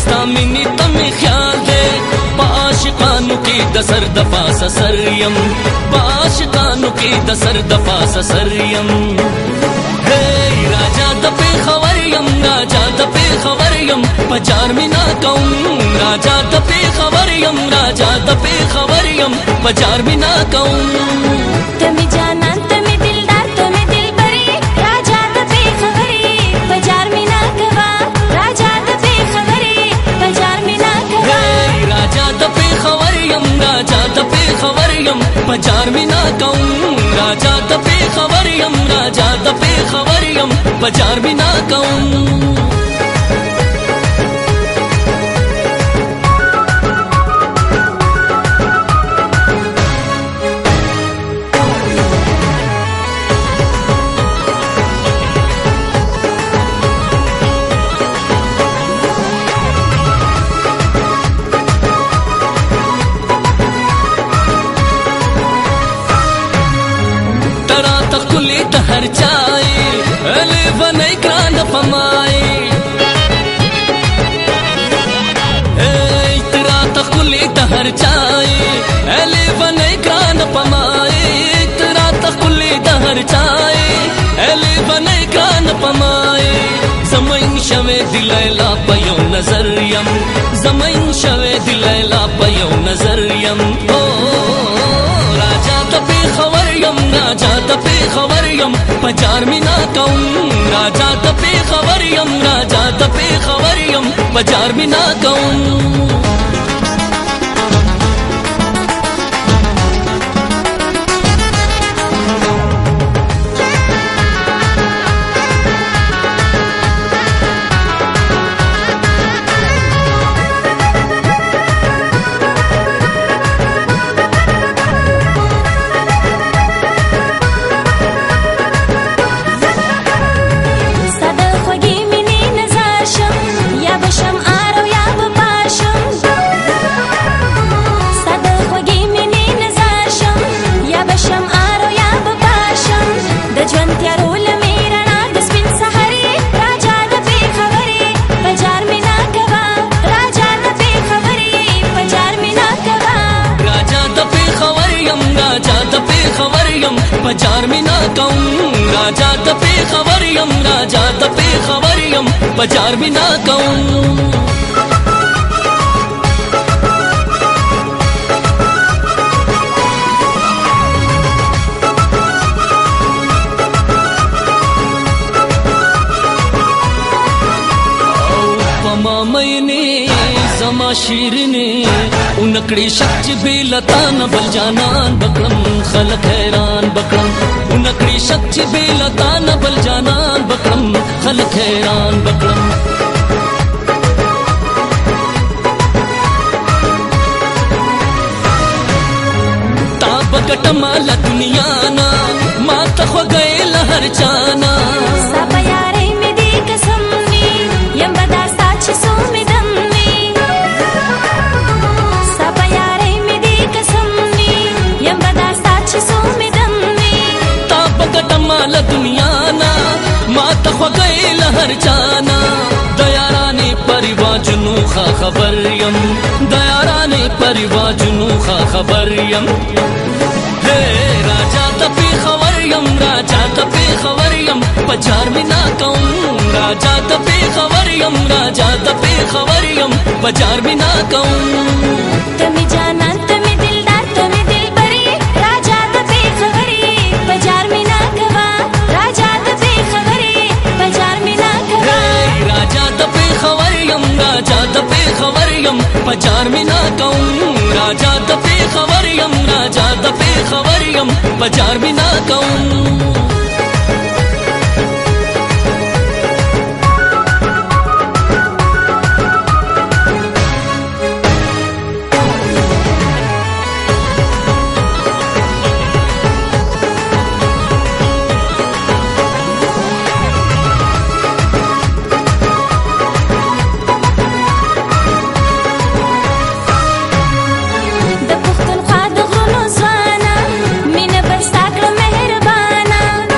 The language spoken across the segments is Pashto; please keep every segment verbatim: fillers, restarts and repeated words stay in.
ستا مینې ته مې خیال دی په عاشقانو کې د سر د پاسه سر یم په عاشقانو کې د سر د پاسه سر یم راجا د پېښور یم راجا د پېښور یم په چار مینا کوم راجا د پېښور یم راجا د پېښور یم په چار مینا کوم تمې جانان تمې دلدار تمې دلبرې راجا د پېښورې په چار مینا کوا راجا د پېښورې په چار مینا کوا راجا د پېښور یم راجا د پېښور یم په چار مینا کوم راجا د پېښور یم راجا د پېښور یم په چار مینا کوم हर चाय अले बनई क्रान पमाए तेरा तखुली हर चाय अले बनई क्रान पमाए तेरा तखुली हर चाय अले बनई क्रान पमाए ज़मीन शवे दिलैला पयो नजर यम ज़मीन शवे दिलैला पयो नजर यम ओ राजा त पेख़वर यम राजा त पेख़वर यम په چار مینا کوم راجا د پېښور یم راجا د پېښور یم په چار مینا کوم په چار مینا کوم راجا د پېښور یم راجا د پېښور یم په چار مینا کوم زما شیرینه اونکړي شک بیلتا نه بل جانان بکړم خلک حیران بکړم اونکړي شک بیلتا نه بل جانان بکړم خلک حیران بکړم تا بکټما ل دنیا نا ما ته خو گئے لهر چانا سپا یارې مې دې قسم ني یم بدا ساچ سو مې دم ل دنیا نا ما ته خو گئے لهر چانا د یارانې پریواجونو خا خبر یم د یارانې پریواجونو خا خبر یم راجا د پېښور یم راجا د پېښور یم په چار مینا کوم راجا د پېښور یم راجا د پېښور یم په چار مینا کوم تمې جانان تمې دلدار تمې دلبرې راجا د پېښورې په چار مینا کوا راجا د پېښورې په چار مینا کوا راجا د پېښور یم راجا د پېښور یم په چار مینا کوم راجا د پېښور یم راجا د پېښور یم په چار مینا کوم د پښتونخوا د غرونو ځوانه مینه بستا کړه مهربانه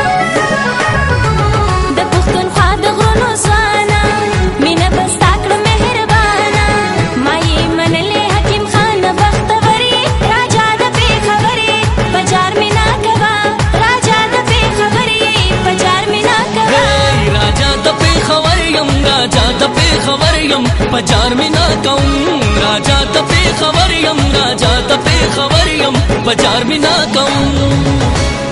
پجار مینا کوم راجا ته په خبر يم راجا ته په خبر يم پجار مینا کوم